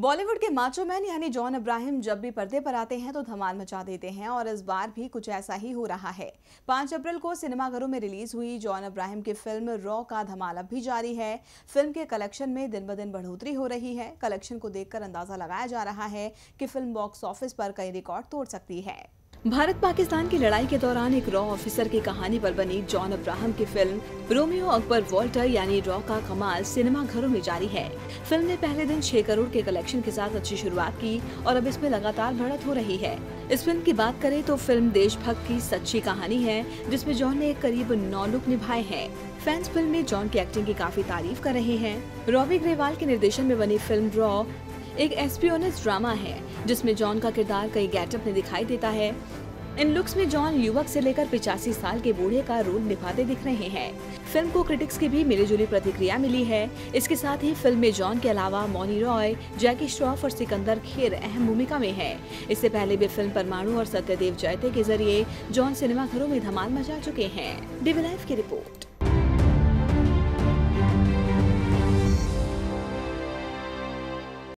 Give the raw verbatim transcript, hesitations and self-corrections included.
बॉलीवुड के macho man यानी जॉन अब्राहम जब भी पर्दे पर आते हैं तो धमाल मचा देते हैं और इस बार भी कुछ ऐसा ही हो रहा है। पाँच अप्रैल को सिनेमाघरों में रिलीज हुई जॉन अब्राहम की फिल्म रॉ का धमाल अब भी जारी है। फिल्म के कलेक्शन में दिन ब दिन बढ़ोतरी हो रही है। कलेक्शन को देखकर अंदाजा लगाया जा रहा है कि फिल्म बॉक्स ऑफिस पर कई रिकॉर्ड तोड़ सकती है। भारत पाकिस्तान की लड़ाई के दौरान एक रॉ ऑफिसर की कहानी पर बनी जॉन अब्राहम की फिल्म रोमियो अकबर वॉल्टर यानी रॉ का कमाल सिनेमाघरों में जारी है। फिल्म ने पहले दिन छह करोड़ के कलेक्शन के साथ अच्छी शुरुआत की और अब इसमें लगातार बढ़त हो रही है। इस फिल्म की बात करें तो फिल्म देशभक्त की सच्ची कहानी है, जिसमें जॉन ने करीब नौ लुक निभाए हैं। फैंस फिल्म में जॉन की एक्टिंग की काफी तारीफ कर रहे हैं। रॉबी ग्रेवाल के निर्देशन में बनी फिल्म रॉ एक एस्पियोनेज ड्रामा है, जिसमें जॉन का किरदार कई गेटअप में दिखाई देता है। इन लुक्स में जॉन युवक से लेकर पिचासी साल के बूढ़े का रोल निभाते दिख रहे हैं। फिल्म को क्रिटिक्स की भी मिलीजुली प्रतिक्रिया मिली है। इसके साथ ही फिल्म में जॉन के अलावा मौनी रॉय, जैकी श्रॉफ और सिकंदर खेर अहम भूमिका में है। इससे पहले भी फिल्म परमाणु और सत्यदेव जयते के जरिए जॉन सिनेमाघरों में धमाल मचा चुके हैं। डीवी लाइव की रिपोर्ट।